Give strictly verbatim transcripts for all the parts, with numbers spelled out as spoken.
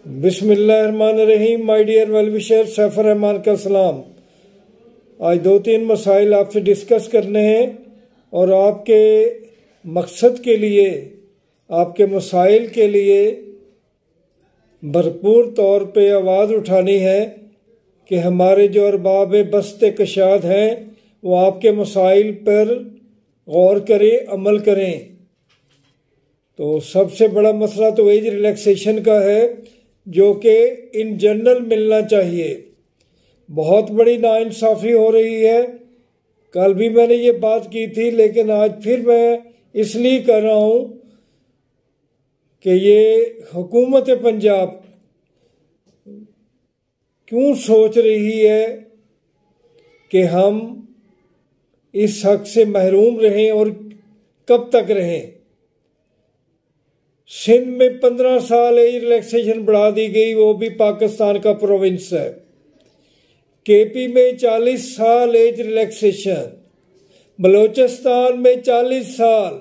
बिस्मिल्लाहिर्रहमानिर्रहीम। My dear well wisher, Saifur Rahman का सलाम। आज दो तीन मसाइल आपसे डिस्कस करने हैं और आपके मकसद के लिए, आपके मसाइल के लिए भरपूर तौर पे आवाज़ उठानी है कि हमारे जो अरबाब बस्ते कशाद हैं वो आपके मसाइल पर गौर करें, अमल करें। तो सबसे बड़ा मसला तो एज रिलैक्सेशन का है, जो कि इन जनरल मिलना चाहिए। बहुत बड़ी नाइंसाफ़ी हो रही है। कल भी मैंने ये बात की थी, लेकिन आज फिर मैं इसलिए कर रहा हूँ कि ये हुकूमत पंजाब क्यों सोच रही है कि हम इस हक से महरूम रहें और कब तक रहें। सिंध में पंद्रह साल एज रिलैक्सेशन बढ़ा दी गई, वो भी पाकिस्तान का प्रोविंस है। केपी में चालीस साल एज रिलैक्सेशन, बलूचिस्तान में चालीस साल।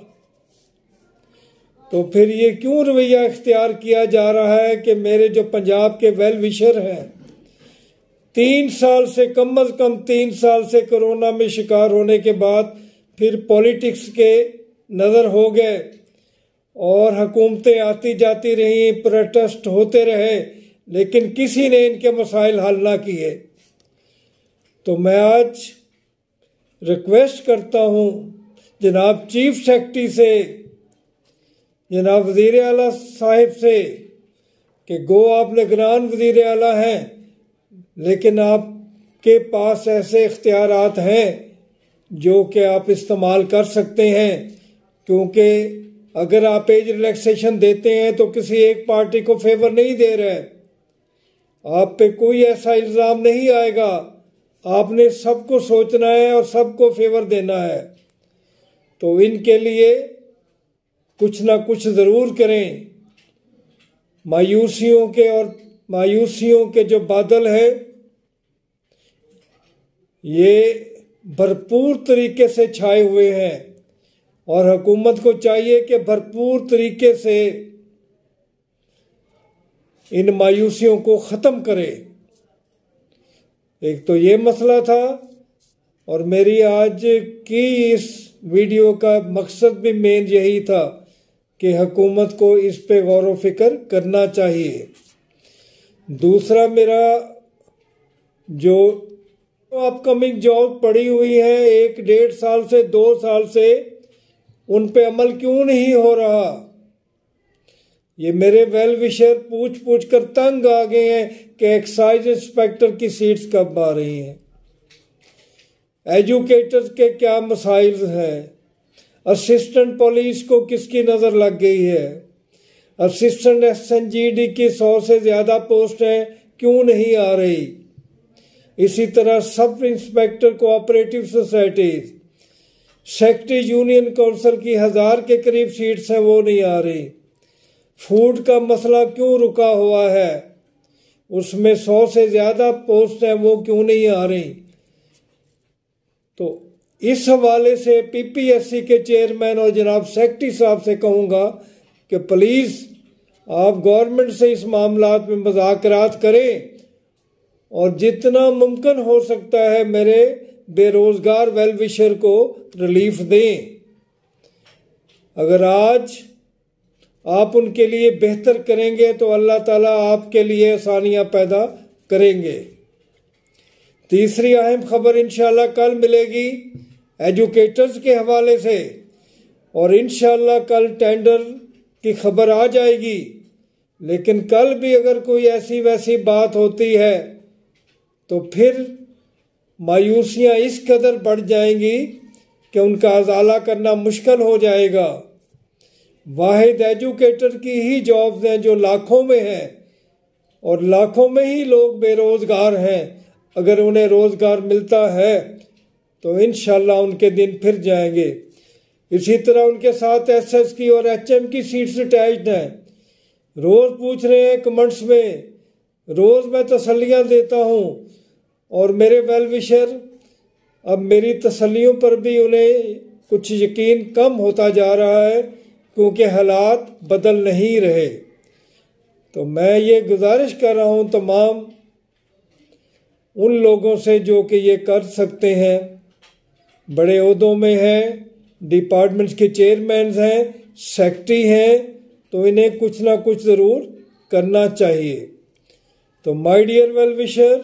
तो फिर ये क्यों रवैया इख्तियार किया जा रहा है कि मेरे जो पंजाब के वेल विशर हैं, तीन साल से कम अज कम तीन साल से कोरोना में शिकार होने के बाद फिर पॉलिटिक्स के नज़र हो गए और हुकूमतें आती जाती रहीं, प्रोटेस्ट होते रहे, लेकिन किसी ने इनके मसाइल हल ना किए। तो मैं आज रिक्वेस्ट करता हूँ जनाब चीफ सेक्रेटरी से, जनाब वज़ीर आला साहिब से कि गो आप निगरान वज़ीर आला हैं, लेकिन आपके पास ऐसे इख्तियारात हैं जो कि आप इस्तेमाल कर सकते हैं। क्योंकि अगर आप एज रिलैक्सेशन देते हैं तो किसी एक पार्टी को फेवर नहीं दे रहे, आप पे कोई ऐसा इल्ज़ाम नहीं आएगा। आपने सबको सोचना है और सबको फेवर देना है। तो इनके लिए कुछ ना कुछ ज़रूर करें। मायूसियों के और मायूसियों के जो बादल है ये भरपूर तरीके से छाए हुए हैं और हुकूमत को चाहिए कि भरपूर तरीके से इन मायूसियों को ख़त्म करे। एक तो ये मसला था, और मेरी आज की इस वीडियो का मकसद भी मेन यही था कि हुकूमत को इस पे गौर व फिक्र करना चाहिए। दूसरा, मेरा जो अपकमिंग जॉब पड़ी हुई है एक डेढ़ साल से दो साल से, उन पे अमल क्यों नहीं हो रहा। ये मेरे वेल विशर पूछ पूछ कर तंग आ गए हैं कि एक्साइज इंस्पेक्टर की सीट्स कब आ रही हैं, एजुकेटर्स के क्या मसाइल हैं, असिस्टेंट पुलिस को किसकी नज़र लग गई है, assistant S N G D की सौ से ज़्यादा पोस्ट हैं, क्यों नहीं आ रही। इसी तरह sub inspector cooperative societies, secretary union council की हज़ार के करीब सीट्स हैं, वो नहीं आ रही। फूड का मसला क्यों रुका हुआ है, उसमें सौ से ज़्यादा पोस्ट हैं, वो क्यों नहीं आ रही। तो इस हवाले से पी पी एस सी के चेयरमैन और जनाब सेक्रेटरी साहब से कहूँगा कि प्लीज़ आप गवर्नमेंट से इस मामलात में मुज़ाकरात करें और जितना मुमकिन हो सकता है मेरे बेरोज़गार वेल विशर को रिलीफ दें। अगर आज आप उनके लिए बेहतर करेंगे तो अल्लाह ताला आपके लिए आसानियाँ पैदा करेंगे। तीसरी अहम खबर इंशाल्लाह कल मिलेगी एजुकेटर्स के हवाले से, और इंशाल्लाह कल टेंडर की खबर आ जाएगी। लेकिन कल भी अगर कोई ऐसी वैसी बात होती है तो फिर मायूसियाँ इस कदर बढ़ जाएंगी कि उनका अजाला करना मुश्किल हो जाएगा। वाहिद एजुकेटर की ही जॉब्स हैं जो लाखों में हैं, और लाखों में ही लोग बेरोज़गार हैं। अगर उन्हें रोज़गार मिलता है तो इंशाल्लाह उनके दिन फिर जाएंगे। इसी तरह उनके साथ एस एस की और एच एम की सीट्स अटैच्ड हैं। रोज़ पूछ रहे हैं कमेंट्स में, रोज़ मैं तसल्लियाँ देता हूँ, और मेरे वेल विशर अब मेरी तसल्लियों पर भी उन्हें कुछ यकीन कम होता जा रहा है, क्योंकि हालात बदल नहीं रहे। तो मैं ये गुजारिश कर रहा हूँ तमाम उन लोगों से जो कि ये कर सकते हैं, बड़े ओहदों में हैं, डिपार्टमेंट्स के चेयरमैन हैं, सेक्रेटरी हैं, तो इन्हें कुछ ना कुछ ज़रूर करना चाहिए। तो my dear well wisher,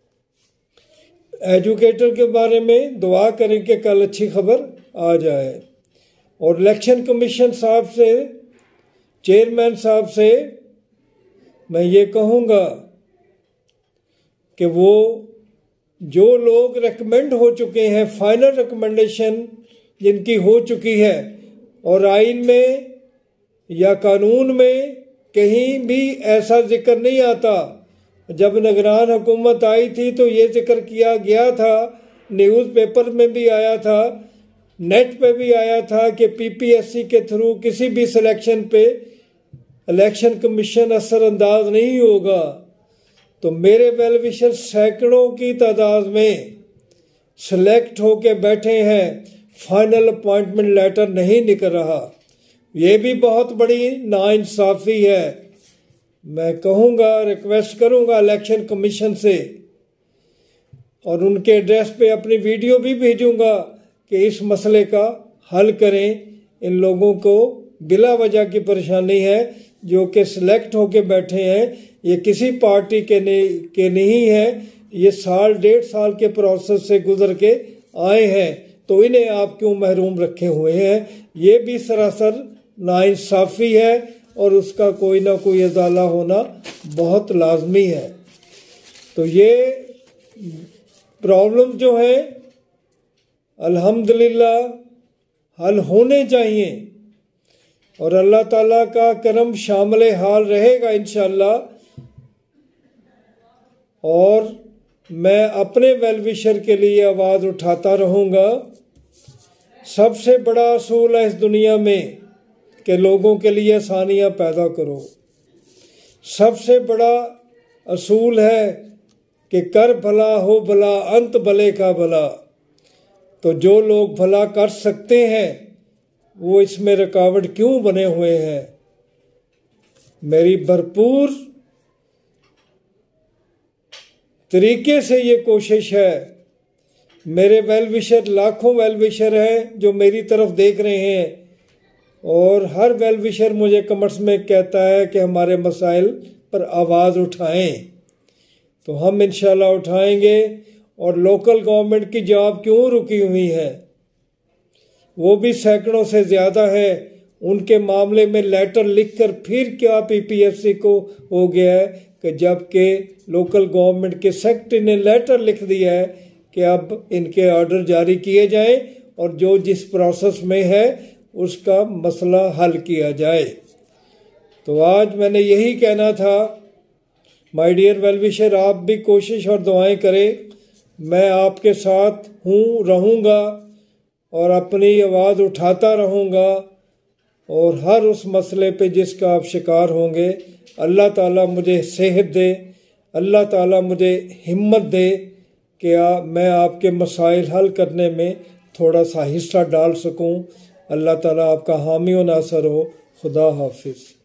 educator के बारे में दुआ करें कि कल अच्छी खबर आ जाए। और इलेक्शन कमीशन साहब से, चेयरमैन साहब से मैं ये कहूँगा कि वो जो लोग रेकमेंड हो चुके हैं, फाइनल रिकमेंडेशन जिनकी हो चुकी है और आइन में या कानून में कहीं भी ऐसा जिक्र नहीं आता। जब निगरान हुकूमत आई थी तो ये जिक्र किया गया था, न्यूज़ पेपर में भी आया था, नेट पे भी आया था कि पीपीएससी के थ्रू किसी भी सिलेक्शन पे इलेक्शन कमीशन असरअंदाज नहीं होगा। तो मेरे वेल विशर सैकड़ों की तादाद में सिलेक्ट होके बैठे हैं, फाइनल अपॉइंटमेंट लेटर नहीं निकल रहा। ये भी बहुत बड़ी नाइंसाफ़ी है। मैं कहूँगा, रिक्वेस्ट करूँगा इलेक्शन कमीशन से और उनके एड्रेस पे अपनी वीडियो भी भेजूँगा कि इस मसले का हल करें। इन लोगों को बिला वजह की परेशानी है, जो कि सिलेक्ट होके बैठे हैं, ये किसी पार्टी के नहीं के नहीं है, ये साल डेढ़ साल के प्रोसेस से गुजर के आए हैं, तो इन्हें आप क्यों महरूम रखे हुए हैं? ये भी सरासर नाइंसाफ़ी है और उसका कोई ना कोई अदाला होना बहुत लाजमी है। तो ये प्रॉब्लम जो है अल्हम्दुलिल्लाह हल होने चाहिए और अल्लाह ताला का करम शामिल हाल रहेगा इंशाअल्लाह। और मैं अपने वेलविशर के लिए आवाज़ उठाता रहूँगा। सबसे बड़ा असूल है इस दुनिया में कि लोगों के लिए आसानियाँ पैदा करो। सबसे बड़ा असूल है कि कर भला हो भला, अंत भले का भला। तो जो लोग भला कर सकते हैं वो इसमें रुकावट क्यों बने हुए हैं? मेरी भरपूर तरीके से ये कोशिश है। मेरे वेल विशर, लाखों वेल विशर हैं जो मेरी तरफ देख रहे हैं और हर वेल विशर मुझे कमेंट्स में कहता है कि हमारे मसाइल पर आवाज़ उठाएं। तो हम इंशाल्लाह उठाएंगे। और लोकल गवर्नमेंट की जॉब क्यों रुकी हुई है? वो भी सैकड़ों से ज़्यादा है। उनके मामले में लेटर लिखकर फिर क्या पीपीएससी को हो गया है कि जबकि लोकल गवर्नमेंट के सेक्रेटरी ने लेटर लिख दिया है कि अब इनके ऑर्डर जारी किए जाएं और जो जिस प्रोसेस में है उसका मसला हल किया जाए। तो आज मैंने यही कहना था। माय डियर वेलविशर, आप भी कोशिश और दुआएं करें। मैं आपके साथ हूँ, रहूँगा और अपनी आवाज़ उठाता रहूँगा और हर उस मसले पे जिसका आप शिकार होंगे, अल्लाह ताला मुझे सेहत दे, अल्लाह ताला मुझे हिम्मत दे कि आ, मैं आपके मसाइल हल करने में थोड़ा सा हिस्सा डाल सकूं। अल्लाह ताला आपका हामी व नासर हो। खुदा हाफिज़।